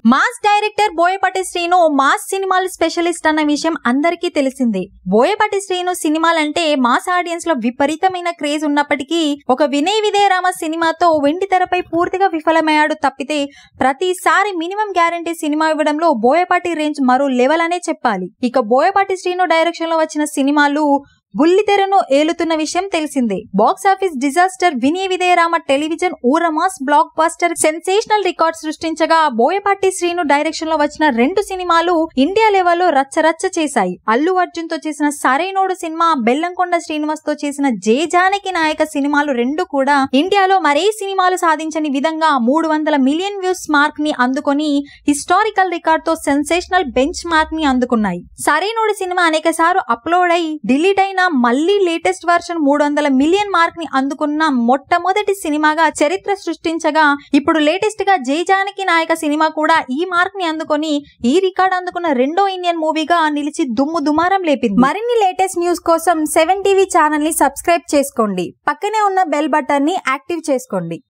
Mass director Boyapati Srinu mass సినిమాల specialist అన్న విషయం అందరికీ తెలిసిందే. బోయపాటి శ్రీను సినిమాలంటే మాస్ ఆడియన్స్ లో విపరీతమైన క్రేజ్ ఉన్నప్పటికీ ఒక వినయ విధేయ రామ సినిమాతో వెండి తెరపై పూర్తిగా విఫలమయ్యాడు తప్పితే ప్రతిసారి మినిమం గ్యారంటీ సినిమా ఇవ్వడంలో బోయపాటి రేంజ్ మరో లెవెల్ అనే చెప్పాలి. ఇక బోయపాటి శ్రీను డైరెక్షన్ లో వచ్చిన సినిమాలు బుల్లితెరను ఏలుతున్న విషయం తెలిసిందే. Box office disaster Vinaya Vidheya Rama television ఊరమాస్ బ్లాక్ బస్టర్ సెన్సేషనల్ రికార్డ్ సృష్టించగా బోయపాటి శ్రీను డైరెక్షన్ లో వచ్చిన 2 సినిమాలు ఇండియా లెవెల్లో రచ్చరచ్చ చేశాయి. అల్లు అర్జున్ తో చేసిన సరైనోడు సినిమా, బెల్లంకొండ శ్రీనివాస్ తో చేసిన జే జానకి నాయక సినిమాలు 2 కూడా ఇండియాలో మరే సినిమాలు సాధించని విధంగా 300 మిలియన్ వ్యూస్ మార్క్ ని అందుకొని హిస్టారికల్ రికార్డ్ తో సెన్సేషనల్ బెంచ్ మార్క్ ని అందుకున్నాయి. సరైనోడు సినిమా అనేక సార్లు అప్లోడ్ అయి డిలీట్ అయిన మళ్ళీ లేటెస్ట్ వర్షన్ 300 మిలియన్ మార్క్ ని అందుకున్న మొట్టమొదటి సినిమాగా చరిత్ర సృష్టించగా ఇప్పుడు లేటెస్ట్ గా జై జానకి నాయక సినిమా కూడా ఈ మార్క్ ని అందుకొని ఈ రికార్డ్ అందుకున్న 2వ ఇండియన్ మూవీగా నిలిచి దుమ్ము దుమారం లేపింది. మరిన్ని లేటెస్ట్ న్యూస్ కోసం 7 టీవీ ఛానల్ ని సబ్స్క్రైబ్ చేసుకోండి. పక్కనే ఉన్న బెల్ బటన్ ని యాక్టివ్ చేసుకోండి.